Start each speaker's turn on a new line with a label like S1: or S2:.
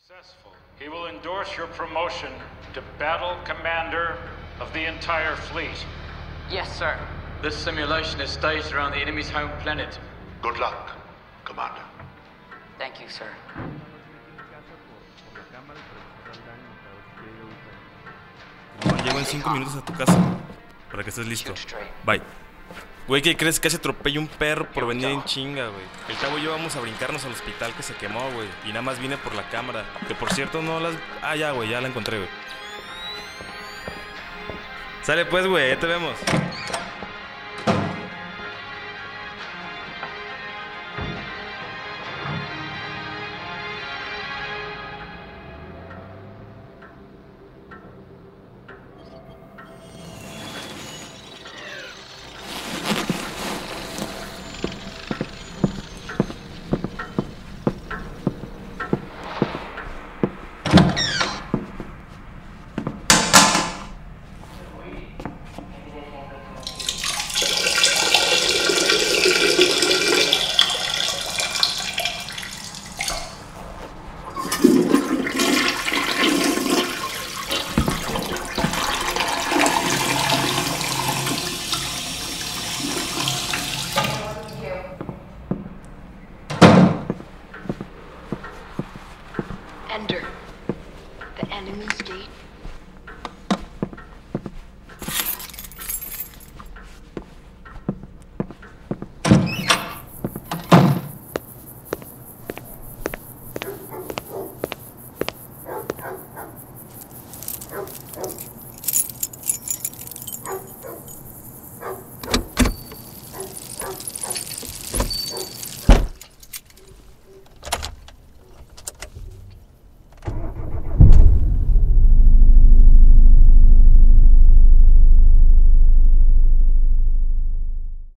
S1: Successful. He will endorse your promotion to battle commander of the entire fleet.
S2: Yes, sir.
S3: This simulation is staged around the enemy's home planet.
S4: Good luck, Commander.
S2: Thank you, sir.
S5: Llego en 5 minutos a tu casa para que estés listo. Bye. Güey, ¿qué crees? Casi atropello un perro por venir en chinga, güey. El chavo y yo vamos a brincarnos al hospital que se quemó, güey. Y nada más vine por la cámara. Que por cierto no las... Ah, ya, güey, ya la encontré, güey. Sale pues, güey, ya te vemos.
S6: Ender, the enemy's gate